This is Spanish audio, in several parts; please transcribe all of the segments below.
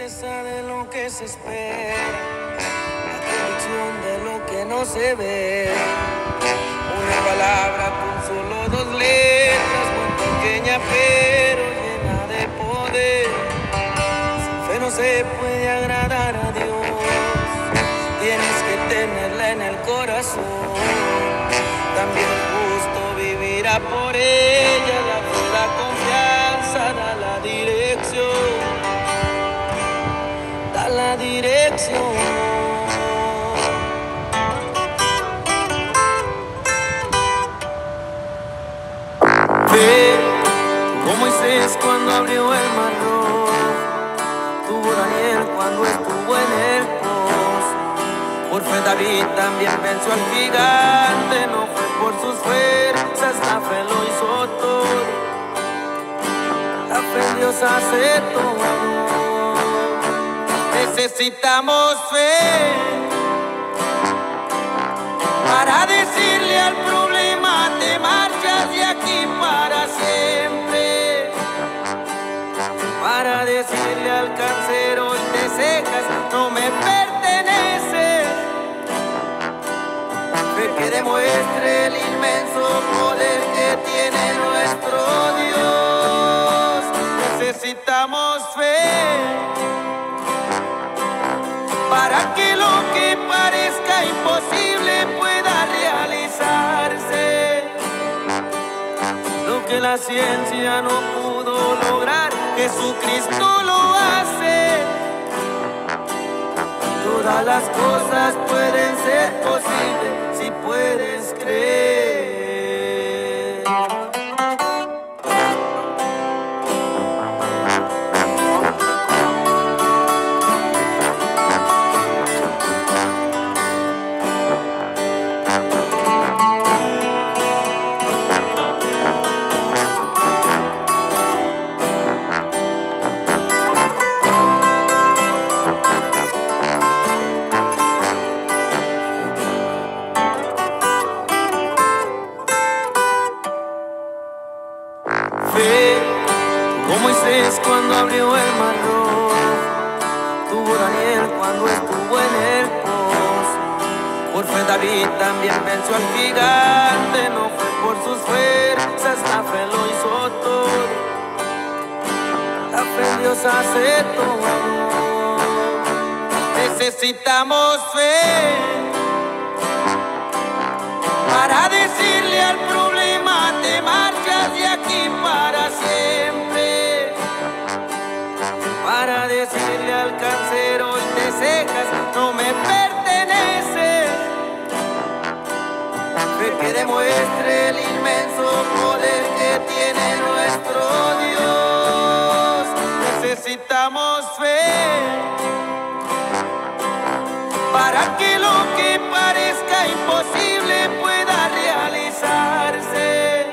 certeza de lo que se espera, la convicción de lo que no se ve. Una palabra con solo dos letras, muy pequeña pero llena de poder. Sin fe no se puede agradar a Dios, tienes que tenerla en el corazón. También el justo vivirá por ella, la fe, la confianza, da la dirección, da la dirección. Fe, como Moisés cuando abrió el mar rojo, tuvo Daniel cuando estuvo en el pozo. Por fe David también venció al gigante, no fue por sus fuerzas, la fe lo hizo todo. La fe en Dios hace todo. Necesitamos fe para decirle al problema: te marchas de aquí para siempre. Para decirle al cáncer: hoy te secas, no me perteneces. Fe que demuestre el inmenso poder que tiene nuestro Dios. Necesitamos fe para que lo que parezca imposible pueda realizarse. Lo que la ciencia no pudo lograr, Jesucristo lo hace. Todas las cosas pueden ser posibles si puedes creer. Fe, como Moisés cuando abrió el mar rojo, tuvo Daniel cuando estuvo en el pozo. Por fe David también venció al gigante, no fue por sus fuerzas, la fe lo hizo todo. La fe en Dios hace todo. Necesitamos fe para decirle al problema: te marchas de aquí para siempre. Para decirle al cáncer: hoy te secas, no me perteneces. Fe que demuestre el inmenso poder que tiene nuestro Dios. Necesitamos fe para que lo que parezca imposible pueda realizarse.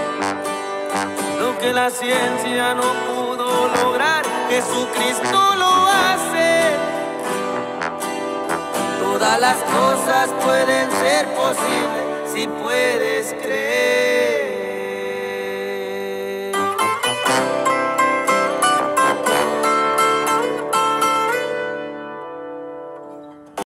Lo que la ciencia no pudo lograr, Jesucristo lo hace. Todas las cosas pueden ser posibles si puedes creer.